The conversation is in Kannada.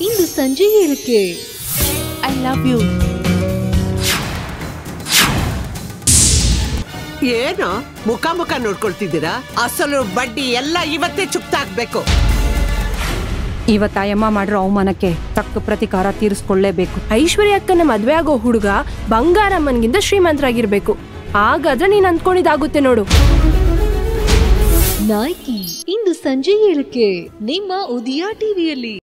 ಇಂದು ಸಂಜೆ 7ಕ್ಕೆ. I love you. ಏನು ಮುಖ ನೋಡ್ಕೊಳ್ತಿದ್ದೀರಾ? ಅಸಲು ಬಡ್ಡಿ ಎಲ್ಲ ಇವತ್ತೇ ಚುಕ್ತಾಗ್ಬೇಕು. ಇವತ್ತಾಯಮ್ಮ ಮಾಡಿರೋ ಅವಮಾನಕ್ಕೆ ತಕ್ಕ ಪ್ರತಿಕಾರ ತೀರಿಸ್ಕೊಳ್ಳೇಬೇಕು. ಐಶ್ವರ್ಯ ಅಕ್ಕನ ಮದ್ವೆ ಆಗೋ ಹುಡುಗ ಬಂಗಾರಮ್ಮನ್ಗಿಂತ ಶ್ರೀಮಂತರಾಗಿರ್ಬೇಕು. ಹಾಗಾದ್ರೆ ನೀನ್ ಅಂದ್ಕೊಂಡಿದ್ದಾಗುತ್ತೆ ನೋಡು. ನಾಯಕಿ ಇಂದು ಸಂಜೆ 7ಕ್ಕೆ ನಿಮ್ಮ ಉದಯ ಟಿವಿಯಲ್ಲಿ.